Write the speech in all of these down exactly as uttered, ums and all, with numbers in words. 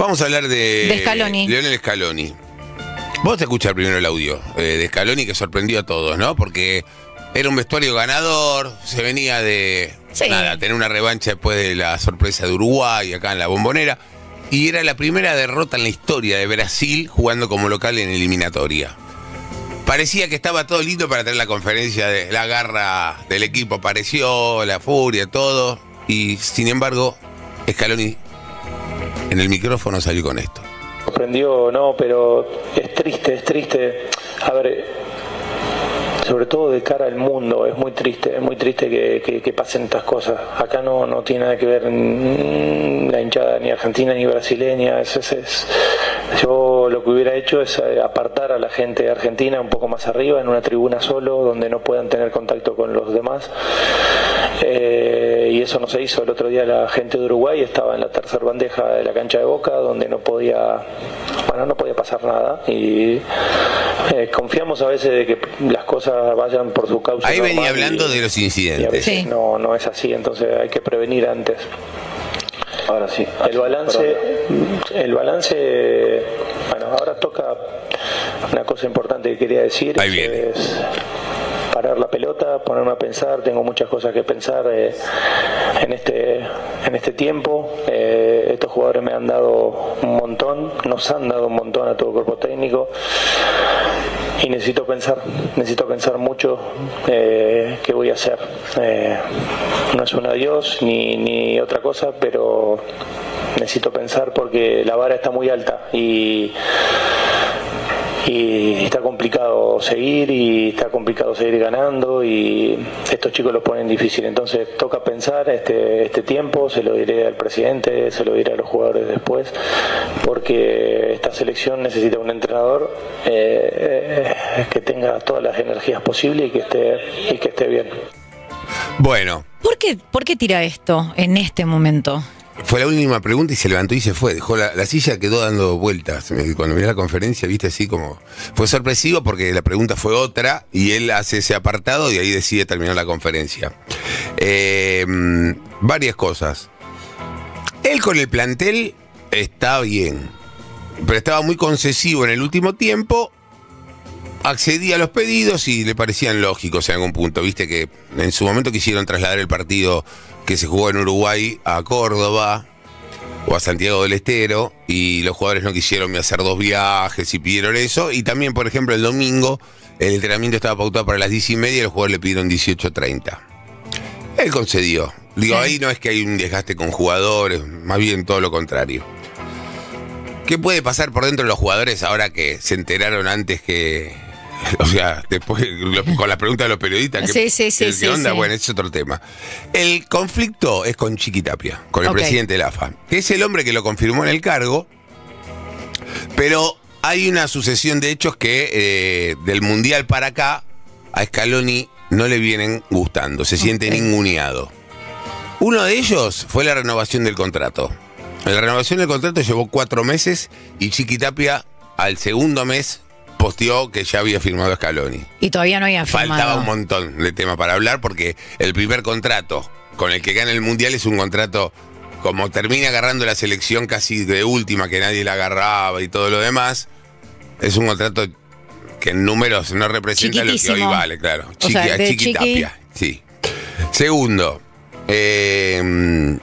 Vamos a hablar de, de Scaloni. Lionel Scaloni. Vos te escuchás primero el audio eh, de Scaloni, que sorprendió a todos, ¿no? Porque era un vestuario ganador, se venía de sí. nada, tener una revancha después de la sorpresa de Uruguay acá en la Bombonera. Y era la primera derrota en la historia de Brasil jugando como local en eliminatoria. Parecía que estaba todo lindo para tener la conferencia de la garra del equipo. Apareció, la furia, todo. Y sin embargo, Scaloni en el micrófono salió con esto. Sorprendió, no, pero es triste, es triste. A ver, sobre todo de cara al mundo, es muy triste, es muy triste que, que, que pasen estas cosas. Acá no, no tiene nada que ver la hinchada ni argentina ni brasileña. Es, es, es. Yo lo que hubiera hecho es apartar a la gente de Argentina un poco más arriba, en una tribuna solo, donde no puedan tener contacto con los demás. Eh, y eso no se hizo. El otro día la gente de Uruguay estaba en la tercera bandeja de la cancha de Boca, donde no podía, bueno, no podía pasar nada. Y eh, confiamos a veces de que las cosas vayan por su causa. Ahí venía hablando y, de los incidentes. Y a veces sí. no, no es así, entonces hay que prevenir antes. Ahora sí. El balance, el balance, bueno, ahora toca una cosa importante que quería decir. Ahí viene. Es parar la pelota, ponerme a pensar. Tengo muchas cosas que pensar eh, en este en este tiempo. Eh, estos jugadores me han dado un montón, nos han dado un montón a todo el cuerpo técnico. Y necesito pensar, necesito pensar mucho eh, qué voy a hacer. Eh, no es un adiós ni, ni otra cosa, pero necesito pensar porque la vara está muy alta y, y está complicado seguir y está complicado seguir ganando y estos chicos lo ponen difícil. Entonces toca pensar este, este tiempo, se lo diré al presidente, se lo diré a los jugadores después, porque esta selección necesita un entrenador eh, que tenga todas las energías posibles y que esté, y que esté bien. Bueno. ¿Por qué, ¿Por qué tira esto en este momento? Fue la última pregunta y se levantó y se fue. Dejó la, la silla, quedó dando vueltas. Cuando miré la conferencia, viste así como... Fue sorpresivo porque la pregunta fue otra y él hace ese apartado y ahí decide terminar la conferencia. Eh, varias cosas. Él con el plantel está bien, pero estaba muy concesivo en el último tiempo. Accedía a los pedidos y le parecían lógicos en algún punto. Viste que en su momento quisieron trasladar el partido que se jugó en Uruguay a Córdoba o a Santiago del Estero y los jugadores no quisieron hacer dos viajes y pidieron eso. Y también, por ejemplo, el domingo el entrenamiento estaba pautado para las diez y media y los jugadores le pidieron dieciocho treinta. Él concedió. Digo, ahí no es que hay un desgaste con jugadores, más bien todo lo contrario. ¿Qué puede pasar por dentro de los jugadores ahora que se enteraron antes que... O sea, después con la pregunta de los periodistas, ¿qué, sí, sí, sí, ¿qué sí, onda? sí. Bueno, ese es otro tema. El conflicto es con Chiqui Tapia, con el okay. presidente de la A F A, que es el hombre que lo confirmó en el cargo, pero hay una sucesión de hechos que eh, del Mundial para acá a Scaloni no le vienen gustando, se siente okay. ninguneado. Uno de ellos fue la renovación del contrato. La renovación del contrato llevó cuatro meses y Chiqui Tapia al segundo mes posteó que ya había firmado Scaloni. Y todavía no había firmado. Faltaba un montón de temas para hablar porque el primer contrato con el que gana el Mundial es un contrato, como termina agarrando la selección casi de última, que nadie la agarraba y todo lo demás, es un contrato que en números no representa lo que hoy vale, claro. Chiqui, o sea, de Chiqui Chiqui... Tapia, sí. Segundo, eh,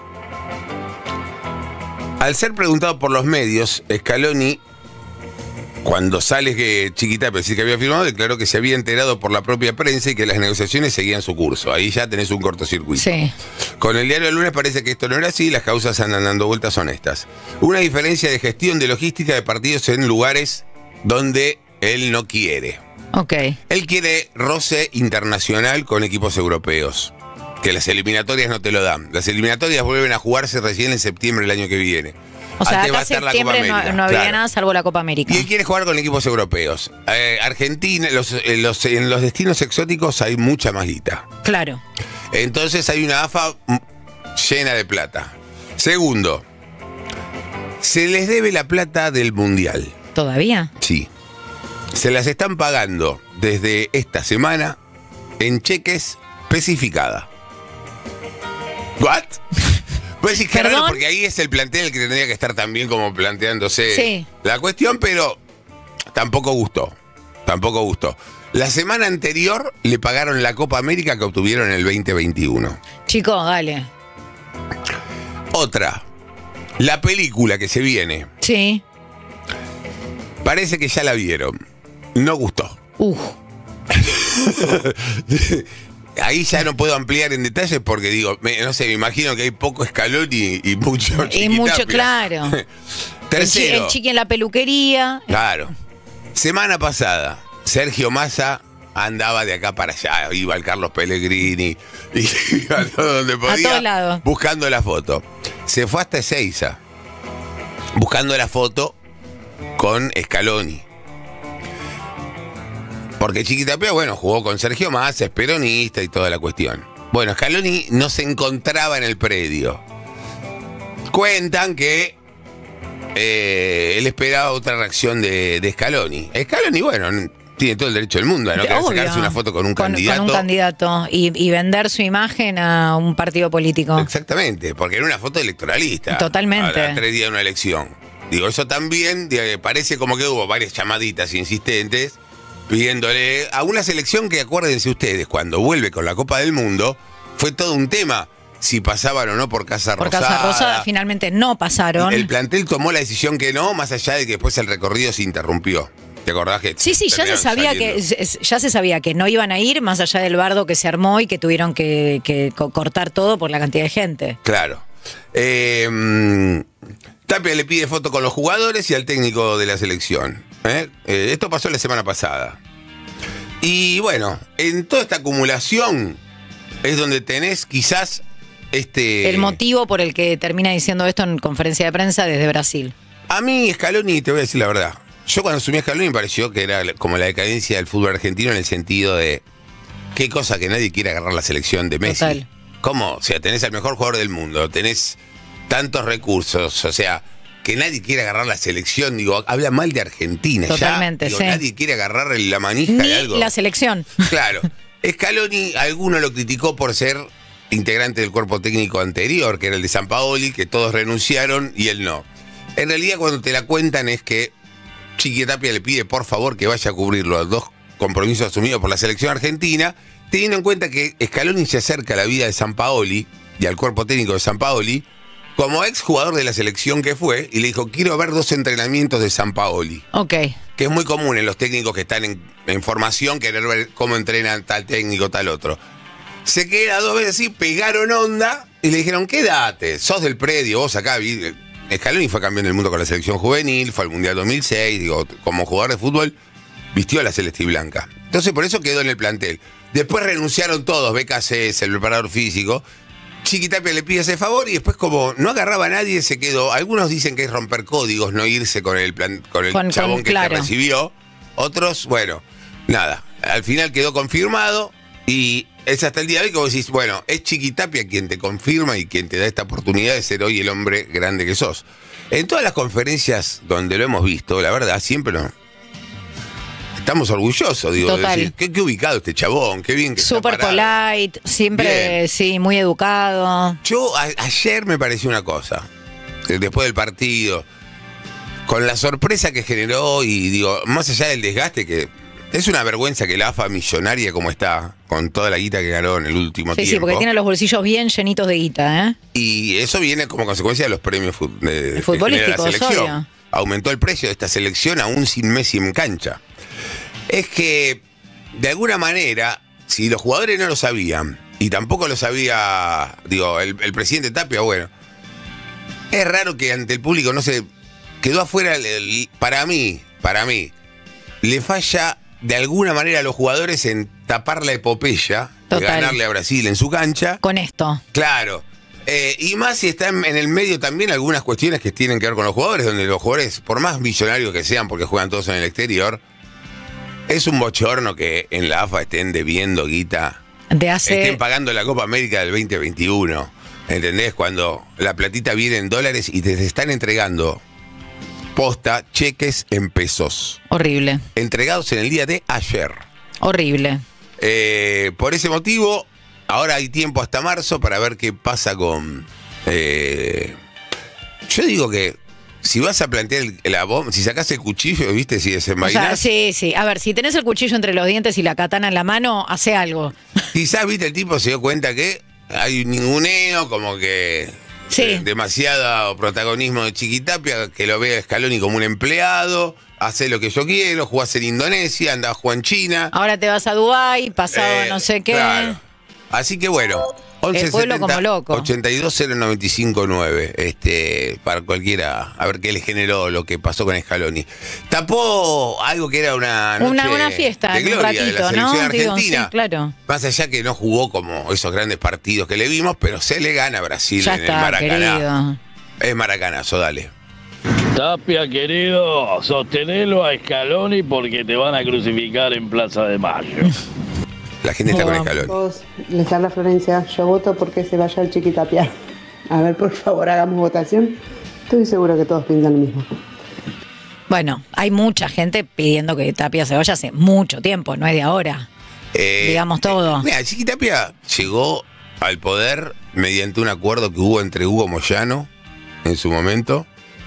al ser preguntado por los medios, Scaloni, cuando sale que Chiqui Tapia decía que había firmado, declaró que se había enterado por la propia prensa y que las negociaciones seguían su curso. Ahí ya tenés un cortocircuito. Sí. Con el diario del lunes parece que esto no era así y las causas andan dando vueltas honestas. Una diferencia de gestión de logística de partidos en lugares donde él no quiere. Ok. Él quiere roce internacional con equipos europeos, que las eliminatorias no te lo dan. Las eliminatorias vuelven a jugarse recién en septiembre del año que viene. O sea, Antes va hasta a estar la Copa septiembre no, América. no había Claro. nada salvo la Copa América. Y él quiere jugar con equipos europeos. Eh, Argentina, los, eh, los, en los destinos exóticos hay mucha más guita. Claro. Entonces hay una A F A llena de plata. Segundo, se les debe la plata del Mundial. ¿Todavía? Sí. Se las están pagando desde esta semana en cheques especificada. ¿What? Pues decís que ¿Perdón? raro, porque ahí es el plantel el que tendría que estar también como planteándose Sí. la cuestión, pero tampoco gustó. Tampoco gustó. La semana anterior le pagaron la Copa América que obtuvieron en el veinte veintiuno. Chico, dale. Otra, la película que se viene. Sí. Parece que ya la vieron. No gustó. Uf. Ahí ya no puedo ampliar en detalles porque digo, me- no sé, me imagino que hay poco escalón y, y mucho Y mucho, Chiquitapia. claro. El, chi- Tercero, el chiqui en la peluquería. claro. Semana pasada, Sergio Massa andaba de acá para allá, iba al Carlos Pellegrini, y iba a todo donde podía, todos lados. buscando la foto. Se fue hasta Ezeiza, buscando la foto con Scaloni. Porque Chiquitapia, bueno, jugó con Sergio Massa, es peronista y toda la cuestión. Bueno, Scaloni no se encontraba en el predio. Cuentan que eh, él esperaba otra reacción de, de Scaloni. Scaloni, bueno, n- tiene todo el derecho del mundo a no querer Obvio. sacarse una foto con un candidato. Con un candidato y, y vender su imagen a un partido político. Exactamente, porque era una foto electoralista. Totalmente. A tres días de una elección. Digo, eso también digo, parece como que hubo varias llamaditas insistentes pidiéndole a una selección que, acuérdense ustedes, cuando vuelve con la Copa del Mundo, fue todo un tema si pasaban o no por Casa Por Rosada. Casa Rosada finalmente no pasaron. El plantel tomó la decisión que no, más allá de que después el recorrido se interrumpió. ¿Te acordás que Sí, sí, ya se terminaron sabía saliendo? que ya se sabía que no iban a ir más allá del bardo que se armó y que tuvieron que, que co- cortar todo por la cantidad de gente. Claro. Eh, mm, Tapia le pide foto con los jugadores y al técnico de la selección. ¿eh? Eh, esto pasó la semana pasada. Y bueno, en toda esta acumulación es donde tenés quizás este... El motivo por el que termina diciendo esto en conferencia de prensa desde Brasil. A mí Scaloni, te voy a decir la verdad, yo cuando asumí a Scaloni me pareció que era como la decadencia del fútbol argentino en el sentido de qué cosa que nadie quiere agarrar la selección de Messi. Total. ¿Cómo? O sea, tenés al mejor jugador del mundo, tenés tantos recursos, o sea, que nadie quiere agarrar la selección, digo, habla mal de Argentina. Totalmente, ya, digo, sí. Nadie quiere agarrar la manija de Ni algo. la selección. Claro. Scaloni, alguno lo criticó por ser integrante del cuerpo técnico anterior, que era el de Sampaoli, que todos renunciaron y él no. En realidad, cuando te la cuentan es que Chiquitapia le pide por favor que vaya a cubrir los dos compromisos asumidos por la selección argentina, teniendo en cuenta que Scaloni se acerca a la vida de Sampaoli y al cuerpo técnico de Sampaoli como ex jugador de la selección que fue, y le dijo, quiero ver dos entrenamientos de Sampaoli. Ok. Que es muy común en los técnicos que están en, en formación, querer ver cómo entrenan tal técnico, tal otro. Se queda dos veces así, pegaron onda y le dijeron, quédate, sos del predio, vos acá. vi- Scaloni fue campeón del mundo con la selección juvenil, fue al Mundial dos mil seis, digo, como jugador de fútbol, vistió a la celeste y blanca. Entonces por eso quedó en el plantel. Después renunciaron todos, B K C S, el preparador físico. Chiquitapia le pide ese favor y después como no agarraba a nadie se quedó. Algunos dicen que es romper códigos, no irse con el plan, con el Con- chabón con- que claro. te recibió. Otros, bueno, nada. Al final quedó confirmado y es hasta el día de hoy que vos decís, bueno, es Chiquitapia quien te confirma y quien te da esta oportunidad de ser hoy el hombre grande que sos. En todas las conferencias donde lo hemos visto, la verdad, siempre no. Estamos orgullosos, digo, de Total. decir, qué, qué ubicado este chabón, qué bien que está Super parado. polite, siempre, Bien. sí, muy educado. Yo a- ayer me pareció una cosa, eh, después del partido, con la sorpresa que generó y digo, más allá del desgaste que es una vergüenza que la A F A millonaria como está, con toda la guita que ganó en el último Sí, tiempo. sí, porque tiene los bolsillos bien llenitos de guita, ¿eh? Y eso viene como consecuencia de los premios fu- de, que Futbolísticos, genera la selección. obvio. Aumentó el precio de esta selección aún sin Messi en cancha. Es que, de alguna manera, si los jugadores no lo sabían, y tampoco lo sabía, digo, el, el presidente Tapia, bueno, es raro que ante el público no se quedó afuera, el- el- para mí, para mí, le falla de alguna manera a los jugadores en tapar la epopeya de Total. ganarle a Brasil en su cancha. Con esto. Claro. Eh, y más si está en, en el medio también algunas cuestiones que tienen que ver con los jugadores, donde los jugadores, por más millonarios que sean, porque juegan todos en el exterior, es un bochorno que en la A F A estén debiendo guita, De hace. estén pagando la Copa América del veinte veintiuno. ¿Entendés? Cuando la platita viene en dólares y te están entregando posta cheques en pesos, Horrible. entregados en el día de ayer. Horrible. Eh, por ese motivo, ahora hay tiempo hasta marzo para ver qué pasa con, Eh, yo digo que si vas a plantear el- la bomba, si sacás el cuchillo, ¿viste? Si O desenvainás, sea, sí, sí. A ver, si tenés el cuchillo entre los dientes y la katana en la mano, hace algo. quizás, ¿viste? El tipo se dio cuenta que hay un ninguneo, como que Sí. eh, demasiado protagonismo de Chiquitapia, que lo ve a Scaloni como un empleado, hace lo que yo quiero, jugás en Indonesia, andás a jugar en China. Ahora te vas a Dubái, pasado Eh, no sé qué. claro. Así que bueno, once El pueblo setenta, como loco. ochenta y dos cero noventa y cinco nueve, este, para cualquiera, a ver qué le generó lo que pasó con Scaloni. Tapó algo que era una noche Una, una fiesta, de en un gloria de la ratito, ¿no? selección Digo, argentina. sí, claro. Más allá que no jugó como esos grandes partidos que le vimos, pero se le gana a Brasil Ya en el está, Maracaná. querido. Es maracanazo, dale. Tapia, querido, sostenelo a Scaloni porque te van a crucificar en Plaza de Mayo. La gente está con Bueno. Scaloni. Todos, les habla Florencia. Yo voto porque se vaya el Chiquitapia. A ver, por favor, hagamos votación. Estoy seguro que todos piensan lo mismo. Bueno, hay mucha gente pidiendo que Tapia se vaya hace mucho tiempo, no es de ahora. Eh, Digamos todo. eh, Mira, Chiquitapia llegó al poder mediante un acuerdo que hubo entre Hugo Moyano en su momento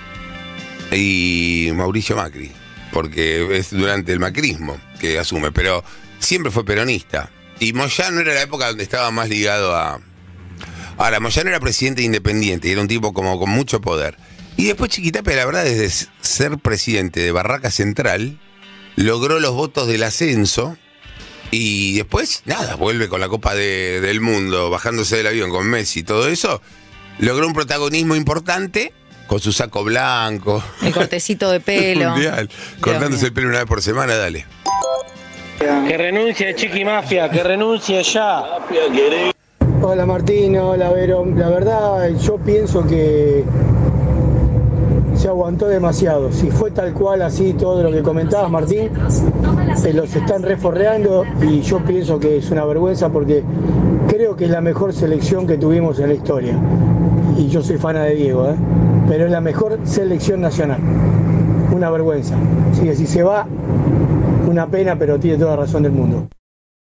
y Mauricio Macri, porque es durante el macrismo que asume, pero siempre fue peronista. Y Moyano era la época donde estaba más ligado a... Ahora, Moyano era presidente independiente y era un tipo como con mucho poder. Y después Chiquitapia, la verdad, desde ser presidente de Barraca Central, logró los votos del ascenso. Y después, nada, vuelve con la Copa de- del Mundo, bajándose del avión con Messi y todo eso. Logró un protagonismo importante con su saco blanco. El cortecito de pelo. Mundial. Cortándose el pelo una vez por semana, dale. Que renuncie Chiqui Mafia, que renuncie ya. Hola Martín, hola Vero. La verdad, yo pienso que se aguantó demasiado. Si fue tal cual así todo lo que comentabas, Martín, se los están reforreando y yo pienso que es una vergüenza porque creo que es la mejor selección que tuvimos en la historia. Y yo soy fana de Diego, ¿eh? Pero es la mejor selección nacional. Una vergüenza. Así que si se va, una pena, pero tiene toda razón del mundo.